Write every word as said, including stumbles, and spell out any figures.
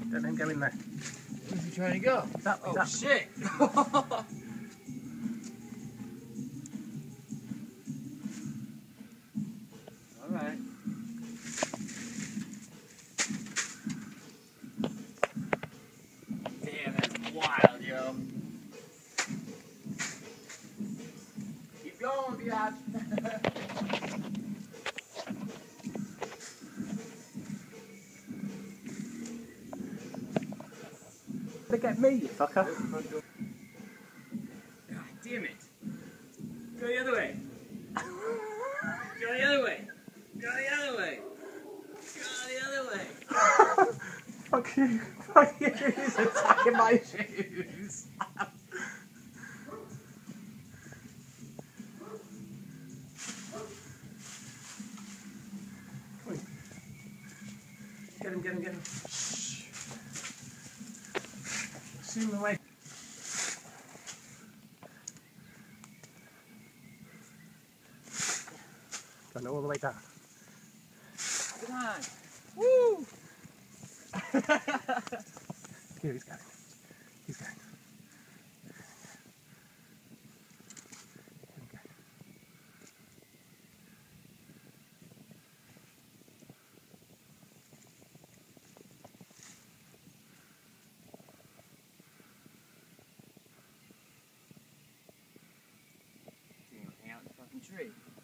Don't let him go in there. Where's he trying to go? He's up, he's oh up. shit! Alright. Damn, that's wild, yo. Keep going, biatch. Look at me, you fucker. God damn it. Go the other way. Go the other way. Go the other way. Go the other way. Fuck you. Fuck you. He's attacking my shoes. Get him, get him, get him. Zoom away. Going all the way down. Come on. Woo! Here he's going. He's going. Here we go. Hang out in the fucking tree.